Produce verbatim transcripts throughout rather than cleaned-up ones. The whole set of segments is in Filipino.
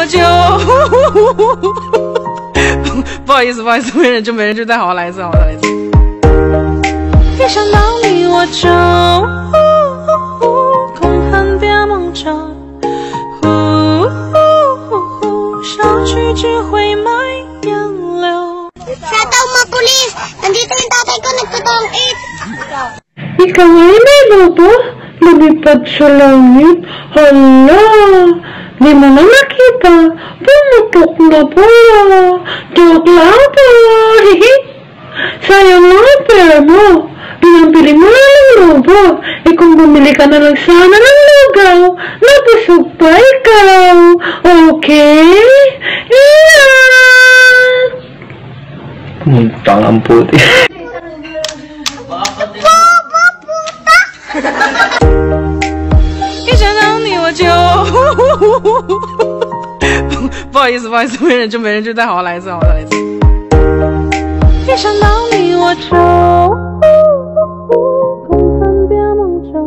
我就不好意思，不好意思，没忍住，没忍住，再好好来一次，好好来一次。一想到你，我就空恨别梦着，想去只会埋眼流。 Shout out mga pulis! Nandito yung tatay ko, nagtutong it! Ikaw ay may ba? Lumipad sa langit? Hala! Di mo na nakita? Pumutok na pala! Joke lang po! Sayang lang ang pera mo! Pinampili mo na ng lobo! Eh kung bumili ka na lang sana ng lugaw, nabusog pa ikaw! Okay? Iyan! Muntang ang puti. 一想到你我就不好意思，不好意思，没忍住，没忍住，再好好来一次，好好来一次。一想到你我就空恨别梦着，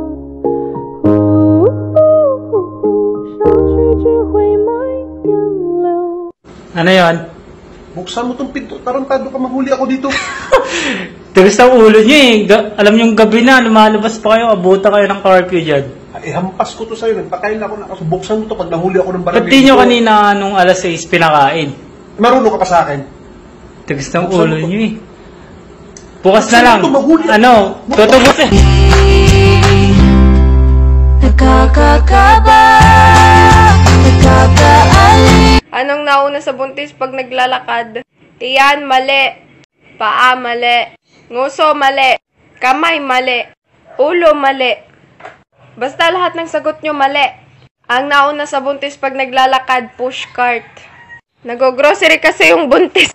想去只会埋眼流。 Ano yon? Buksan mo tong pinto. Tarantado ka, mahuli ako dito. Tigas ang ulo nyo eh. Ga alam nyo yung gabi na, lumalabas pa kayo, abuta kayo ng curfew dyan. Ay, hampas ko to sa'yo. Nagpakain ako na. Kaso buksan mo to pag nahuli ako ng barangay. Ba't di nyo kanina nung alas sais pinakain? Marunong ka pa sa akin. Tigas ng ulo nyo eh. Bukas na lang. Ito, mahuli. Ano? Tutubusin. Nakakakaba, nakakaali. Anong nauna sa buntis pag naglalakad? Tiyan, mali. Paa, mali. Nguso, mali. Kamay, mali. Ulo, mali. Basta lahat ng sagot nyo mali. Ang nauna sa buntis pag naglalakad, push cart. Nag-grocery kasi yung buntis.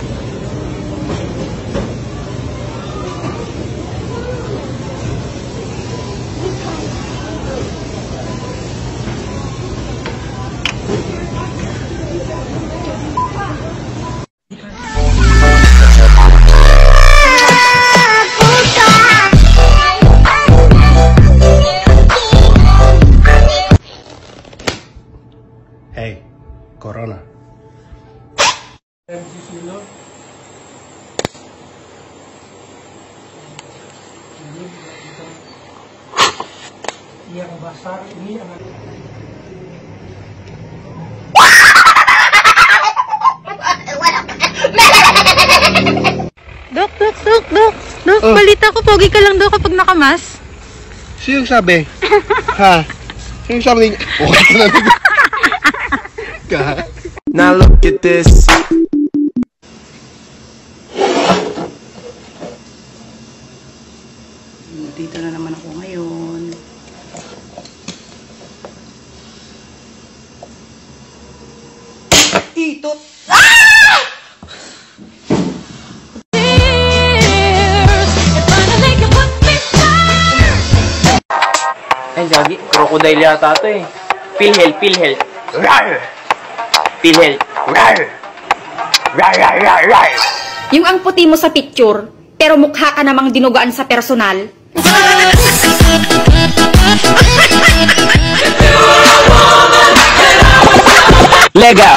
Hey, Corona. Dok, dok, dok, dok. Dok, Oh. balita ko, pogi ka lang daw kapag nakamas. Sino yung sabi? Ha? Sino yung sabi? Okay ka na nito. Now look at this. Dito na naman ako ngayon. Itot! Ay, Jagi. Crocodile yata ito eh. PhilHealth, PhilHealth. PhilHealth. Yung ang puti mo sa picture, pero mukha ka namang dinugaan sa personal. Lego.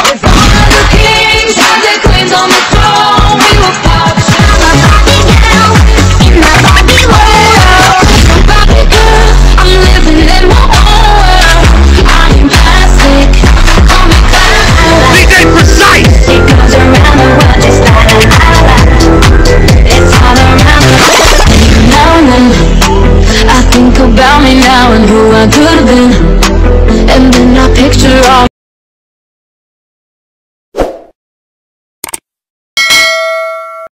About me now and who I could have been, and then I picture all